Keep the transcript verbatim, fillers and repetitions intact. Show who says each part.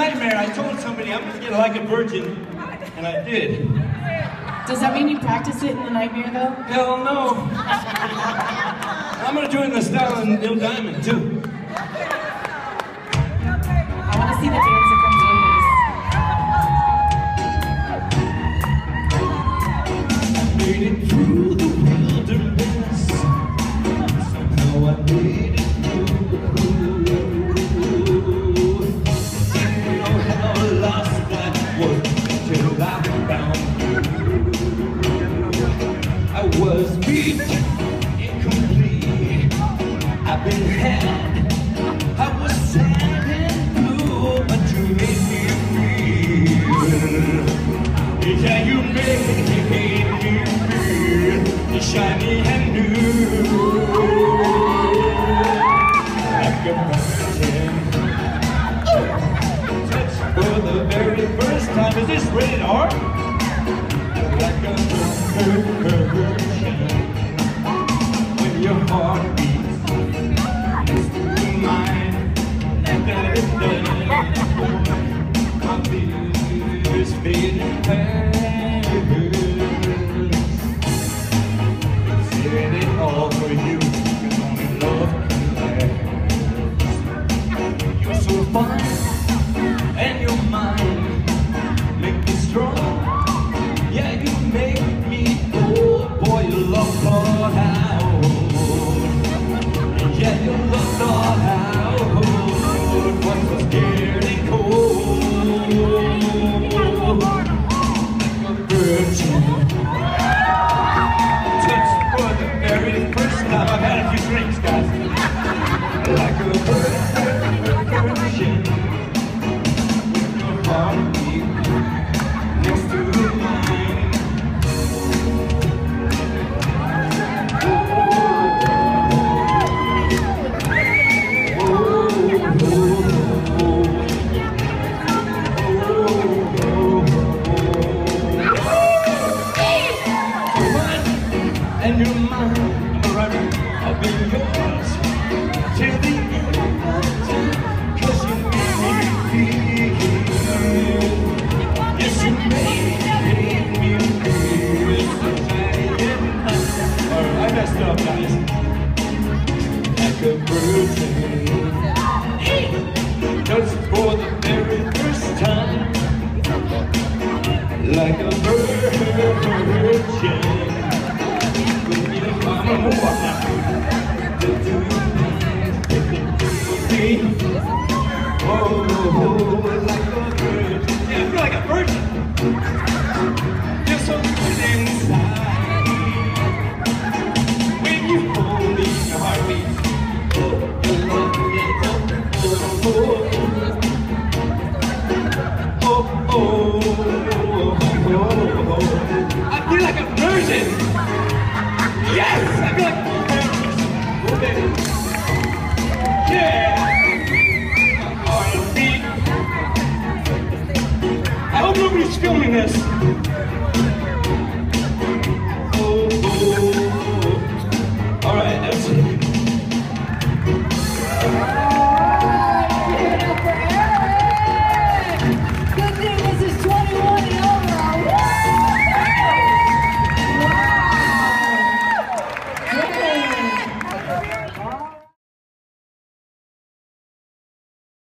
Speaker 1: nightmare, I told somebody I'm gonna get like a virgin, and I did.
Speaker 2: Does that mean you practice it in the nightmare, though?
Speaker 1: Hell no. I'm gonna do it in the style of Neil Diamond, too.
Speaker 2: I want to see the dance that comes with this.
Speaker 1: I made it through the wilderness. Somehow I made it through. Didn't know how lost I was till I found you. I was beat, incomplete. I've been had. I was sad and blue, but you made me feel. Yeah, you made me feel shiny and new, like a virgin. Touch for the very first time. Is this rated R? Like a virgin. When your heart beats next to mine, my fears fading fast. Did it all for you, cause only love can last. You're so fine, and your mind make me strong. Yeah, you make me old. Boy, you love thought out. Yeah, you love thought out. What was scared and cold, like a virgin. Very first time I've had a few drinks, guys. Like a virgin, with your heartbeat next to mine. Oh, oh, oh, oh. And you're mine, forever, I'll be yours till the end of time, cause you made me feel. Yes, you made me feel so tired. Alright, I messed up, guys. Like a virgin, just for the very first time. Like a virgin. I'm gonna move up now. Oh, like a virgin. Yeah, I feel like a virgin. You're so good inside. When you hold me, your heart beats. Oh, you love me. Oh, oh, oh, oh, oh. I feel like a virgin. Yes! I feel like oh, baby. Yeah! Heartbeat. I hope nobody's filming this.